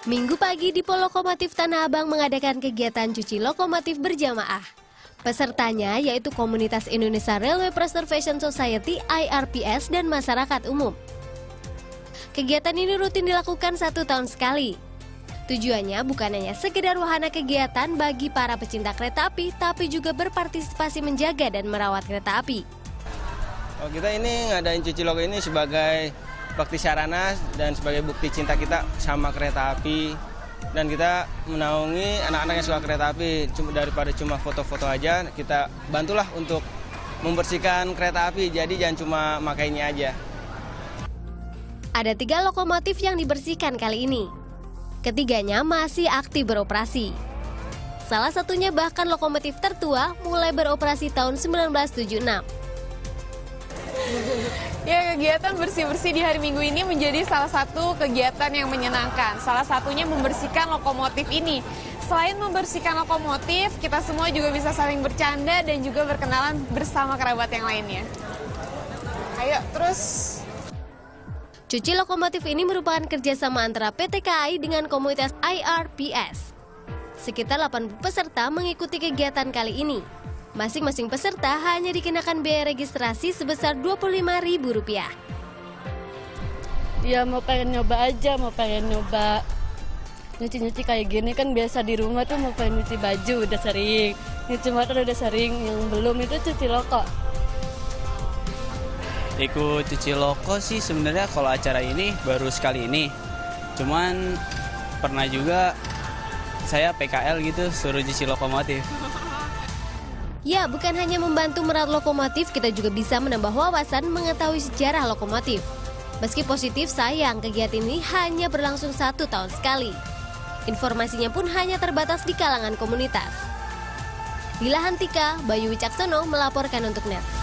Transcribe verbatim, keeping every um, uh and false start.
Minggu pagi Dipo Lokomotif Tanah Abang mengadakan kegiatan cuci lokomotif berjamaah. Pesertanya yaitu Komunitas Indonesia Railway Preservation Society I R P S dan masyarakat umum. Kegiatan ini rutin dilakukan satu tahun sekali. Tujuannya bukan hanya sekedar wahana kegiatan bagi para pecinta kereta api, tapi juga berpartisipasi menjaga dan merawat kereta api. Oh, kita ini ngadain cuci logo ini sebagai bakti sarana dan sebagai bukti cinta kita sama kereta api, dan kita menaungi anak-anak yang suka kereta api. Cuma daripada cuma foto-foto aja, kita bantulah untuk membersihkan kereta api, jadi jangan cuma makainya aja. Ada tiga lokomotif yang dibersihkan kali ini. Ketiganya masih aktif beroperasi. Salah satunya bahkan lokomotif tertua mulai beroperasi tahun seribu sembilan ratus tujuh puluh enam. Ya, kegiatan bersih-bersih di hari Minggu ini menjadi salah satu kegiatan yang menyenangkan. Salah satunya membersihkan lokomotif ini. Selain membersihkan lokomotif, kita semua juga bisa saling bercanda dan juga berkenalan bersama kerabat yang lainnya. Ayo, terus. Cuci lokomotif ini merupakan kerjasama antara P T K A I dengan komunitas I R P S. Sekitar delapan puluh peserta mengikuti kegiatan kali ini. Masing-masing peserta hanya dikenakan biaya registrasi sebesar dua puluh lima ribu rupiah. Ya mau pengen nyoba aja, mau pengen nyoba nyuci-nyuci kayak gini kan biasa di rumah tuh mau pengen nyuci baju udah sering, nyuci motor udah sering, yang belum itu cuci loko. Ikut cuci loko sih sebenarnya kalau acara ini baru sekali ini. Cuman pernah juga saya P K L gitu suruh cuci lokomotif. Ya, bukan hanya membantu merawat lokomotif, kita juga bisa menambah wawasan mengetahui sejarah lokomotif. Meski positif, sayang kegiatan ini hanya berlangsung satu tahun sekali. Informasinya pun hanya terbatas di kalangan komunitas. Dila Hantika, Bayu Wicaksono melaporkan untuk Net.